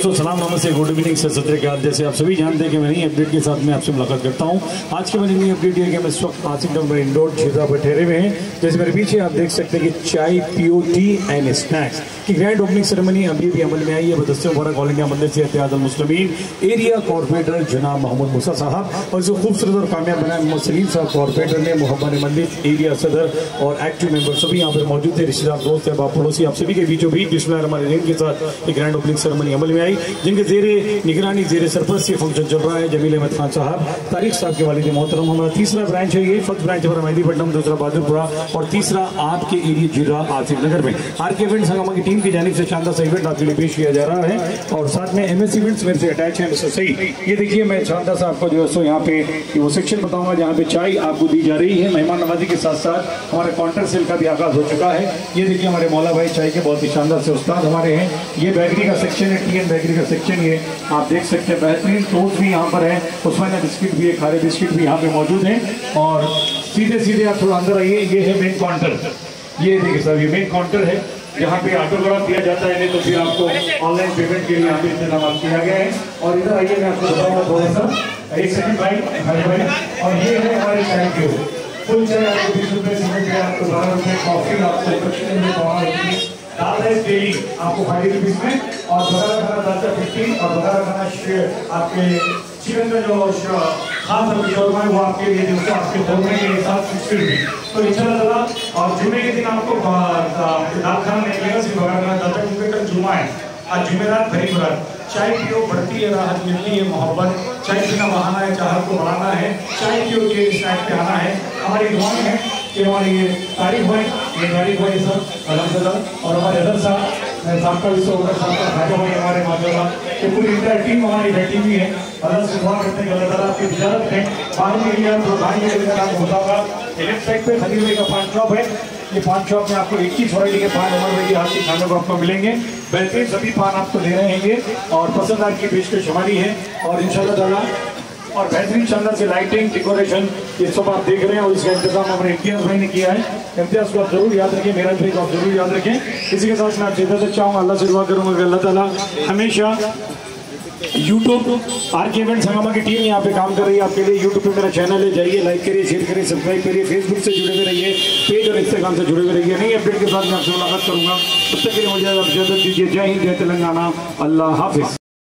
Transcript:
दोस्तों, सलाम नमस्ते, गुड इवनिंग से सत्र के जैसे आप सभी जानते हैं कि मैं नई अपडेट के साथ में आपसे मुलाकात करता हूं। आज के मेरी नई अपडेट ये कि हम इस वक्त आसिफ नंबर इंडोर झीरा पर ठहरे हुए हैं। जैसे मेरे पीछे आप देख सकते हैं कि चाय पियो टी एंड स्नैक्स की ग्रैंड ओपनिंग सेरेमनी अभी भी अमल में आई है। बदस्ते मुबारक ऑल इंडिया मंदिर से इत्तेहाद मुस्लिमीन एरिया कॉर्पोरेटर जनाब मोहम्मद मूसा साहब और जो खूबसूरत और कामयाब बनाए मोहम्मद सलीम साहब कॉर्पोरेटर ने मोहब्बत मंदिर एरिया सदर और एक्टिव मेंबर सभी यहाँ पर मौजूद थे। रिश्तेदार दोस्त है बाप पड़ोसी आप सभी के बीचों बीच बिस्मिल्लाहिर्रहमानिर्रहीम के साथ एक ग्रैंड ओपनिंग सेरेमनी अमल में आई, जिनके जेरे निगरानी जेरे सरपरस्त ये फंक्शन चल रहा है। जमील अहमद खान साहब तारिक साहब के वालिद मोहतरम। हमारा तीसरा ब्रांच है, ये फर्स्ट ब्रांच हमारा मेहदीपट्टनम, दूसरा बहादुरपुरा और तीसरा आपके एरिया जीरा आसिफ नगर में। आर के इवेंट्स हंगामा की टीम की जानिब से शानदार सा इवेंट आपके लिए पेश किया जा रहा है और साथ में एमएस इवेंट्स मेरे से अटैच है मिस्टर सही। ये देखिए मैं शानदार सा आपको जो है यहाँ पे वो सेक्शन बताऊंगा जहाँ पे चाय आपको दी जा रही है। मेहमान नवाजी के साथ साथ हमारे काउंटर सेल का भी आगाज हो चुका है। ये देखिए हमारे मौला भाई चाय के बहुत ही शानदार से उस्ताद हमारे हैं। ये बेकरी का सेक्शन है, टी एंड बेकरी का सेक्शन ये आप देख सकते हैं। बेहतरीन टोस्ट भी यहाँ पर है, उसमें बिस्किट भी है, खारे बिस्किट भी यहाँ पे मौजूद हैं। और सीधे सीधे आप थोड़ा अंदर आइए, ये है मेन काउंटर। ये देखिए साहब, ये मेन काउंटर है जहाँ पे ऑटोग्राफ दिया जाता है, नहीं तो फिर आपको ऑनलाइन पेमेंट के लिए यहाँ पे इंतजाम किया गया है। और इधर आइए मैं आपको बताऊंगा थोड़ा सा, एक सेकंड भाई। और ये है हमारे चाय के फुल चाय आपको 20 रुपये से मिल गया, आपको 12 रुपये, कॉफी आपको 25 रुपये, दाल है डेली आपको 5 रुपीज में, और बगारा खाना दाल का 15 और बगारा खाना आपके चिकन का जो खास शोरमा है वो आपके लिए जो आपके बोलने के साथ 60 रुपये। तो इंशाल्लाह और जुमे के दिन आपको दाल खाना नहीं मिलेगा, सिर्फ बगारा खाना दाल का, क्योंकि कल जुमा है। आज जुमेरात भरी बरात चाय पियो, बढ़ती है राहत, मिलती है मोहब्बत। चाय पीना बहाना है, चाहत को बढ़ाना है, चाय पियो के स्नैक पे आना है। हमारी दुआएं हैं कि हमारे ये तारीफ भाई सब अल्हम्दुलिल्लाह, और हमारे अदर साहब का भी साहब का खाजा भाई हमारे माशाल्लाह ये पूरी इंटर टीम हमारी बैठी हुई है। अल्लाह से दुआ करते हैं कि अल्लाह ताला आपकी तिजारत है। पानी एरिया तो भाई का नाम होता होगा। लेफ्ट साइड पे खलील भाई का पान शॉप है। ये पान शॉप में आपको 21 वैरायटी के पान उमर भाई के हाथ के खाने को आपको मिलेंगे। बेहतरीन सभी पान आपको दे रहे हैं ये, और पसंद आपकी पेशकश हमारी है। और इंशाल्लाह ताला और बेहतरीन शानदार से लाइटिंग डेकोरेशन ये सब आप देख रहे हैं, और इसका इंतजाम हमारे इम्तियाज भाई ने किया है। इम्तियाज को आप जरूर याद रखें, मेरा भाई को आप जरूर याद रखें। इसी के साथ मैं आपसे इजाजत चाहूँगा, अल्लाह से दुआ करूँगा कि अल्लाह ताला हमेशा यूट्यूब आर के इवेंट्स हंगामा की टीम यहाँ पे काम कर रही है आपके लिए। यूट्यूब पे मेरा चैनल है, जाइए लाइक करिए, शेयर करिए, सब्सक्राइब करिए। फेसबुक से जुड़े हुए रहिए, पेज और इंस्टाग्राम से जुड़े हुए रहिए। नई अपडेट के साथ मैं आपसे मुलाकात करूँगा, तब तक के लिए मुझे आप इजाजत दीजिए। जय हिंद, जय तेलंगाना, अल्लाह हाफिज।